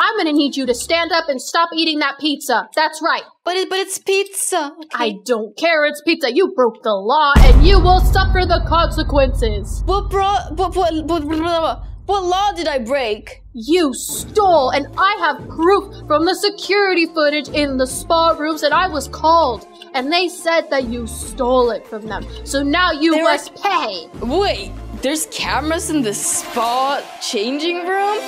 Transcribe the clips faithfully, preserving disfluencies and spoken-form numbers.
I'm gonna need you to stand up and stop eating that pizza. That's right. But it, but it's pizza. Okay. I don't care. It's pizza. You broke the law, and you will suffer the consequences. What brought? What what what? what What law did I break? You stole, and I have proof from the security footage in the spa rooms that I was called. And they said that you stole it from them. So now you there must are... pay. Wait, there's cameras in the spa changing room?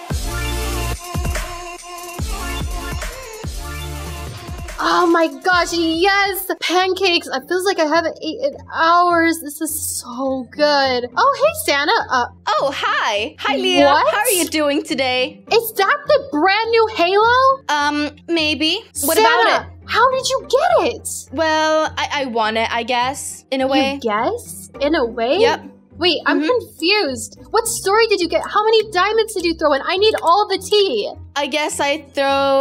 Oh my gosh, yes! Pancakes! It feels like I haven't eaten in hours. This is so good. Oh, hey, Santa. Uh, oh, hi. Hi, Leah. What? How are you doing today? Is that the brand new Halo? Um, maybe. What Santa, about it? How did you get it? Well, I, I won it, I guess, in a way. You guess? In a way? Yep. Wait, I'm mm-hmm. confused. What story did you get? How many diamonds did you throw in? I need all the tea. I guess I throw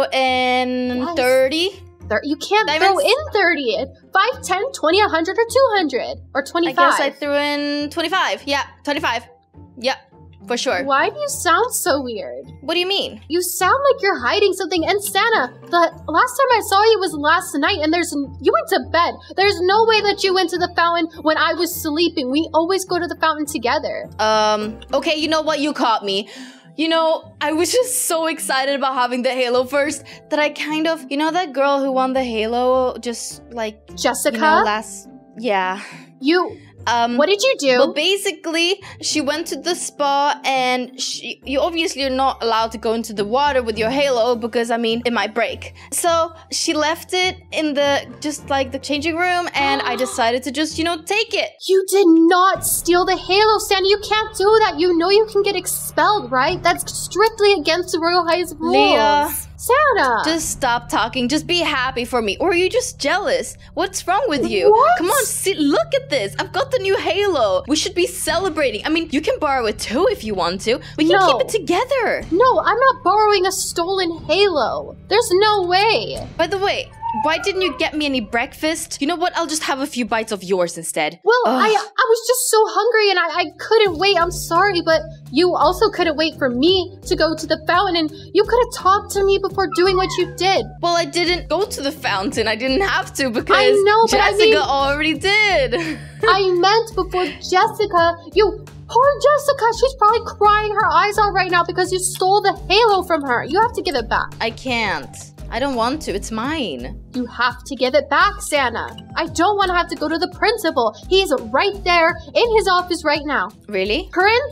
in yes. thirty. You can't diamonds. Throw in thirty. five, ten, twenty, one hundred, or two hundred. Or twenty-five. I guess I threw in twenty-five. Yeah, twenty-five. Yep, for sure. Why do you sound so weird? What do you mean? You sound like you're hiding something. And Santa, the last time I saw you was last night, and there's you went to bed. There's no way that you went to the fountain when I was sleeping. We always go to the fountain together. Um, okay, you know what? You caught me. You know, I was just so excited about having the Halo first that I kind of, you know that girl who won the Halo just like... Jessica? You know, last... Yeah. You... Um, what did you do? Well, basically, she went to the spa and she, you obviously are not allowed to go into the water with your Halo because, I mean, it might break. So she left it in the, just like the changing room and I decided to just, you know, take it. You did not steal the Halo, Santa. You can't do that. You know you can get expelled, right? That's strictly against the Royal High's rules. Leah. Santa! Just stop talking. Just be happy for me. Or are you just jealous? What's wrong with you? What? Come on, see, look at this. I've got the new Halo. We should be celebrating. I mean, you can borrow it too if you want to. We can no. keep it together. No, I'm not borrowing a stolen Halo. There's no way. By the way, why didn't you get me any breakfast? You know what? I'll just have a few bites of yours instead. Well, I I was just so hungry and I, I couldn't wait. I'm sorry, but you also couldn't wait for me to go to the fountain and you could have talked to me before doing what you did. Well, I didn't go to the fountain. I didn't have to because I know, but Jessica I mean, already did. I meant before Jessica. You... Poor Jessica, she's probably crying her eyes out right now because you stole the Halo from her. You have to give it back. I can't. I don't want to. It's mine. You have to give it back, Santa. I don't want to have to go to the principal. He's right there in his office right now. Really?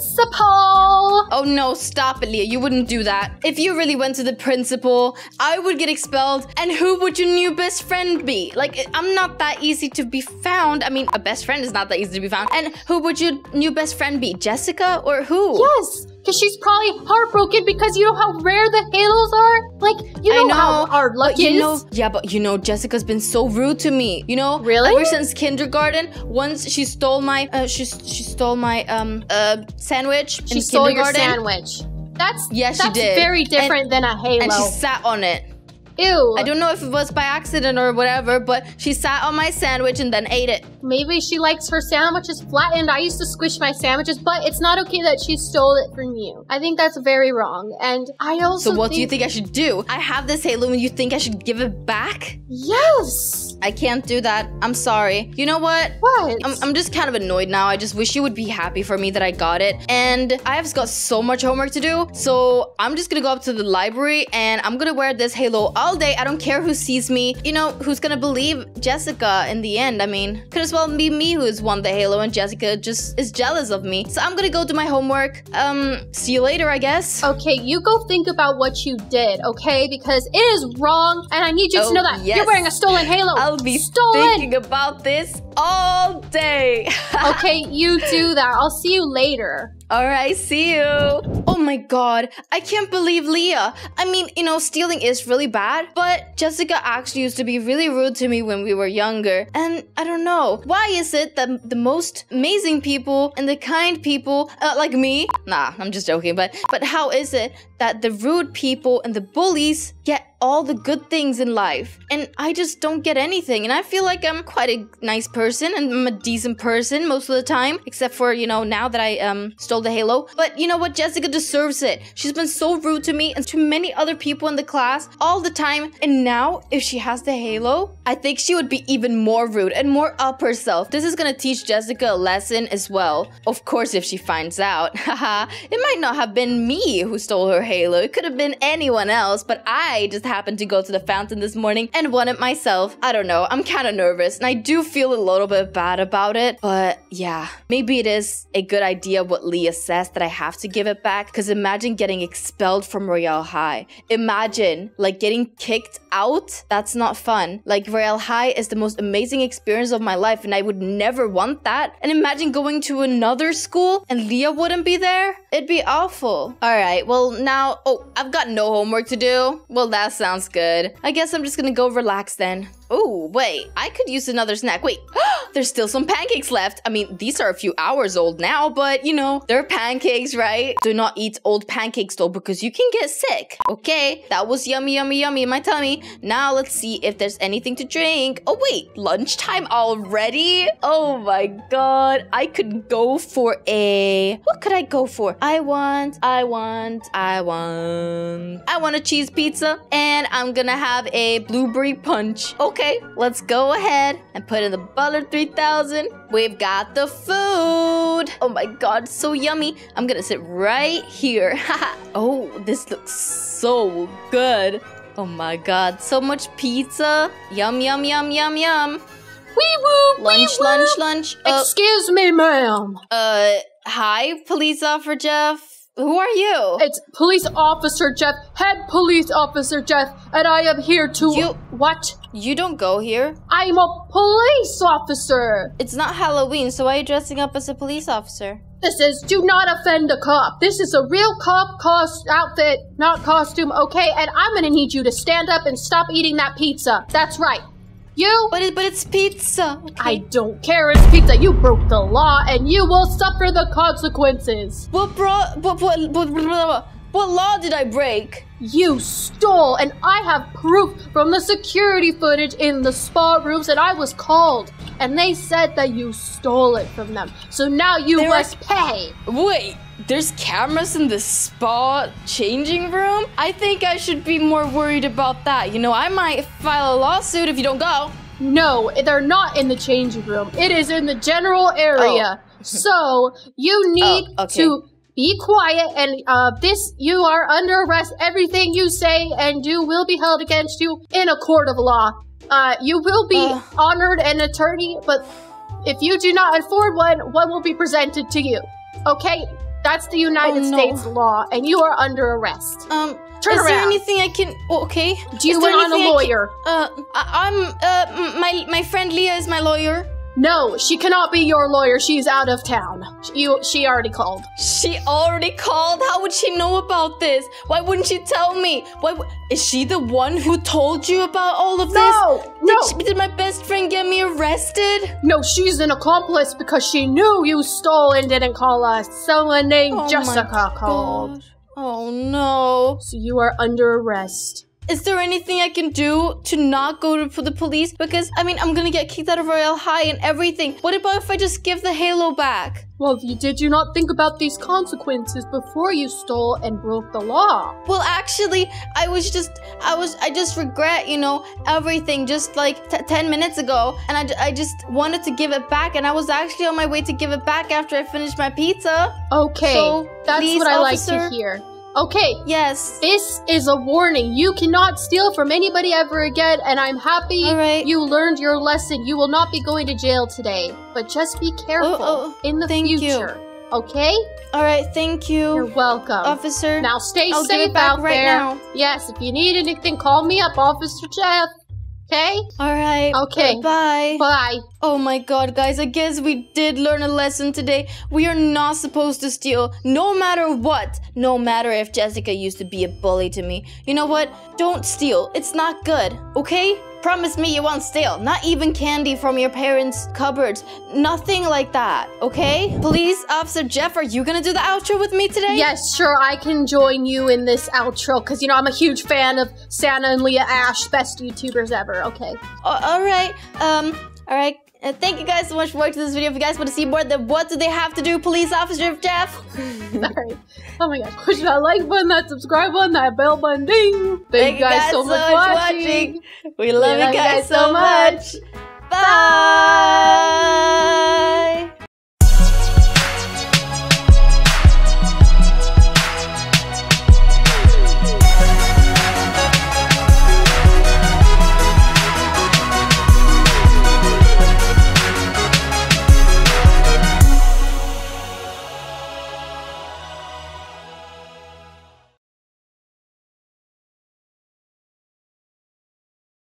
Principal! Oh no, stop it, Leah. You wouldn't do that. If you really went to the principal, I would get expelled. And who would your new best friend be? Like, I'm not that easy to be found. I mean, a best friend is not that easy to be found. And who would your new best friend be? Jessica or who? Yes! Because she's probably heartbroken because you know how rare the Halos are? Like, you know, know how hard luck you is? Know, yeah, but you know, Jessica's been so rude to me. You know? Really? Ever since kindergarten, once she stole my, uh, she, she stole my, um, uh, sandwich She in stole your kindergarten. sandwich. That's, yeah, she that's did. very different and, than a Halo. And she sat on it. Ew. I don't know if it was by accident or whatever, but she sat on my sandwich and then ate it. Maybe she likes her sandwiches flattened. I used to squish my sandwiches, but it's not okay that she stole it from you. I think that's very wrong. And I also So what think... do you think I should do? I have this Halo and you think I should give it back? Yes! I can't do that. I'm sorry. You know what? What? I'm, I'm just kind of annoyed now. I just wish you would be happy for me that I got it. And I've got so much homework to do. So I'm just gonna go up to the library and I'm gonna wear this Halo all day. I don't care who sees me. You know, who's gonna believe Jessica in the end? I mean, could as well be me who's won the Halo and Jessica just is jealous of me. So I'm gonna go do my homework. Um, see you later, I guess. Okay, you go think about what you did, okay? Because it is wrong and I need you oh, to know that yes. you're wearing a stolen Halo. I'll be stolen. thinking about this all day. Okay, you do that. I'll see you later. All right, see you. Oh my god, I can't believe Leah. I mean, you know, stealing is really bad, but Jessica actually used to be really rude to me when we were younger. And I don't know, why is it that the most amazing people and the kind people, uh, like me, nah, I'm just joking, but, but how is it that the rude people and the bullies get all the good things in life. And I just don't get anything. And I feel like I'm quite a nice person and I'm a decent person most of the time. Except for, you know, now that I um stole the halo. But you know what? Jessica deserves it. She's been so rude to me and to many other people in the class all the time. And now, if she has the halo, I think she would be even more rude and more up herself. This is gonna teach Jessica a lesson as well. Of course, if she finds out. Haha, it might not have been me who stole her halo. It could have been anyone else, but I just happened to go to the fountain this morning and won it myself. I don't know. I'm kind of nervous and I do feel a little bit bad about it. But yeah, maybe it is a good idea what Leah says that I have to give it back. Because imagine getting expelled from Royale High. Imagine like getting kicked out. That's not fun. Like Royale High is the most amazing experience of my life and I would never want that. And imagine going to another school and Leah wouldn't be there. It'd be awful. All right, well now, oh, I've got no homework to do. Well, that sounds good. I guess I'm just gonna go relax then. Oh, wait, I could use another snack. Wait, there's still some pancakes left. I mean, these are a few hours old now, but you know, they're pancakes, right? Do not eat old pancakes though, because you can get sick. Okay, that was yummy, yummy, yummy in my tummy. Now let's see if there's anything to drink. Oh wait, lunchtime already? Oh my God, I could go for a, what could I go for? I want, I want, I want, I want a cheese pizza and I'm gonna have a blueberry punch. Okay. Okay, let's go ahead and put in the Butler three thousand. We've got the food. Oh my God, so yummy. I'm gonna sit right here. Oh, this looks so good. Oh my God, so much pizza. Yum, yum, yum, yum, yum. Wee woo, lunch, wee lunch, woo. lunch. Uh, Excuse me, ma'am. Uh, hi, police officer Jeff. Who are you? It's Police Officer Jeff, Head Police Officer Jeff, and I am here to... You... What? You don't go here. I'm a police officer. It's not Halloween, so why are you dressing up as a police officer? This is do not offend a cop. This is a real cop cost outfit, not costume, okay? And I'm gonna need you to stand up and stop eating that pizza. That's right. You? But, it, but it's pizza. Okay. I don't care, it's pizza. You broke the law and you will suffer the consequences. What brought, what, what, what, what, what law did I break? You stole, and I have proof from the security footage in the spa rooms that I was called. And they said that you stole it from them. So now you there must are... pay. Wait. There's cameras in the spa changing room? I think I should be more worried about that. You know, I might file a lawsuit if you don't go. No, they're not in the changing room. It is in the general area. Oh. So, you need oh, okay. to be quiet and uh, this, you are under arrest. Everything you say and do will be held against you in a court of law. Uh, you will be uh. honored an attorney, but if you do not afford one, one will be presented to you. Okay? That's the United oh, no. States law, and you are under arrest. Um, Turn is around. there anything I can? Oh, okay. Do you want a lawyer? I can, uh, I, I'm. Uh, my my friend Leah is my lawyer. No, she cannot be your lawyer. She's out of town. You, she already called. She already called? How would she know about this? Why wouldn't she tell me? Why is she the one who told you about all of this? No, no. Did, she, did my best friend get me arrested? No, she's an accomplice because she knew you stole and didn't call us. Someone named oh Jessica called. God. Oh no. So you are under arrest. Is there anything I can do to not go to the police? Because, I mean, I'm gonna get kicked out of Royale High and everything. What about if I just give the halo back? Well, you, did you not think about these consequences before you stole and broke the law? Well, actually, I was just, I was, I just regret, you know, everything just like t ten minutes ago. And I, I just wanted to give it back. And I was actually on my way to give it back after I finished my pizza. Okay, so, that's please, what I officer, like to hear. Okay. Yes. This is a warning. You cannot steal from anybody ever again, and I'm happy All right. you learned your lesson. You will not be going to jail today, but just be careful oh, oh, in the thank future. You. Okay? All right, thank you. You're welcome. Officer. Now stay I'll safe give it back out right there. Now. Yes, if you need anything, call me up, Officer Jeff. Okay? All right. Okay. Bye. Bye. Oh my God, guys, I guess we did learn a lesson today. We are not supposed to steal, no matter what. No matter if Jessica used to be a bully to me. You know what? Don't steal. It's not good, okay? promise me you won't steal. Not even candy from your parents' cupboards. Nothing like that, okay? Police Officer Jeff, are you gonna do the outro with me today? Yes, sure, I can join you in this outro, because, you know, I'm a huge fan of Santa and Leah Ashe, best YouTubers ever, okay? Uh, alright, um, alright. Uh, thank you guys so much for watching this video. If you guys want to see more, then what do they have to do, Police Officer Jeff? Sorry. Oh my gosh. Push that like button, that subscribe button, that bell button, ding. Thank, Thank you guys, guys so, so much for watching. watching. We love, we love you guys, guys so much. much. Bye. Bye.